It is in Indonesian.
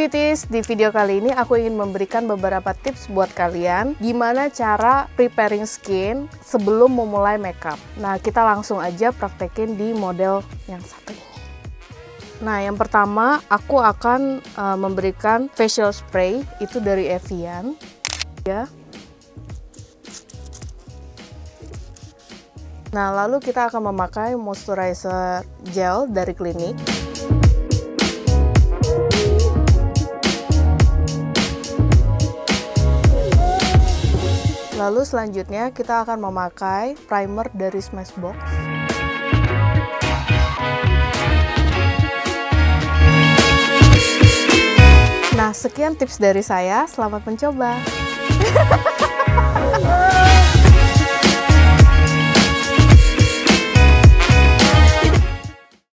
beauties, di video kali ini aku ingin memberikan beberapa tips buat kalian gimana cara preparing skin sebelum memulai makeup. Nah, kita langsung aja praktekin di model yang satu ini. Nah, yang pertama aku akan memberikan facial spray, itu dari Evian ya. Nah, lalu kita akan memakai moisturizer gel dari Clinique. Lalu selanjutnya kita akan memakai primer dari Smashbox. Nah, sekian tips dari saya. Selamat mencoba.